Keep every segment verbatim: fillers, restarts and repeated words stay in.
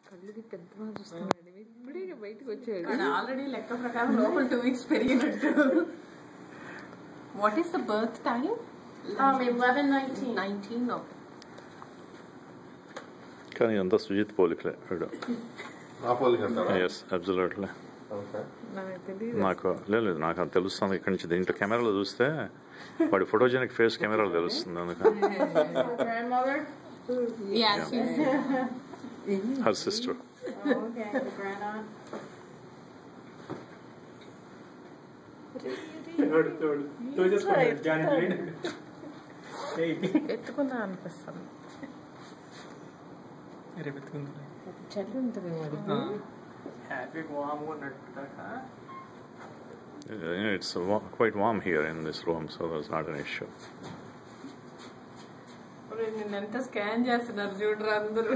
కళ్ళుకి పెద్దగా చూస్తున్నాడు ఇప్పుడే బయటకు వచ్చాడు ఆల్రెడీ లెక్క ప్రకారం లోపల టూ వీక్స్ పెరిగినట్టు. What is the birth time? eleven nineteen. nineteen. కానీ అంతా సుజిత్ పోలికలే వీడు. Yes absolutely. నాకు లేదు నాకు అది తెలుస్తుంది ఇక్కడ నుంచి. దీంట్లో కెమెరాలో చూస్తే వాడి ఫోటోజెనిక్ ఫేస్ కెమెరాలో తెలుస్తుంది. అందుకని హర్ సిస్టర్. ఎత్తుకున్నా అనిపిస్తుంది. చలి ఉంటుంది It's quite warm here in this room, so there's not an issue. నిన్నంత స్కాన్ చేస్తున్నారు చూడరు అందరూ.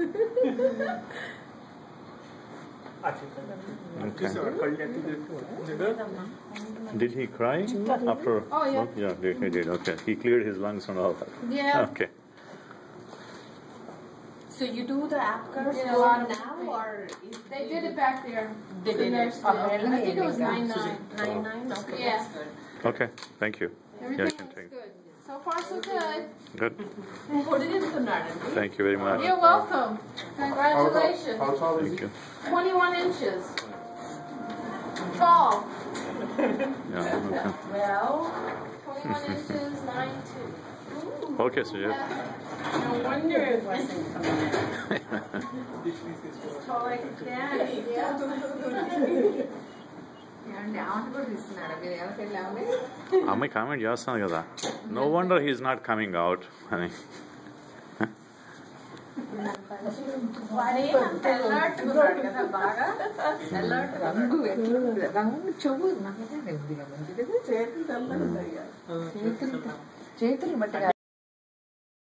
Okay. Did he cry after? Oh yeah. Oh, yeah, did, he did. Okay, he cleared his lungs and all that. Yeah. Okay. So you do the app curve Did a lot of now or is They did it back there. They did it. Next year. I think it was nine nine. nine nine? Okay, Yeah. that's good. Okay. Thank you. Everything Yeah, I can looks take. good. So far, so good. Good. పొడిగిస్తున్నాడండి. Thank you very much. You're welcome. Congratulations. How tall is Thank he? you. twenty-one inches. Tall. Yeah. Okay. Well, twenty-one inches, nine two. Okay, so yeah. No wonder. Tall like a cat. Yeah. అమ్మాయి comment చేస్తాను కదా, no wonder he's not coming out అని. చెవు చేతులు బట్టి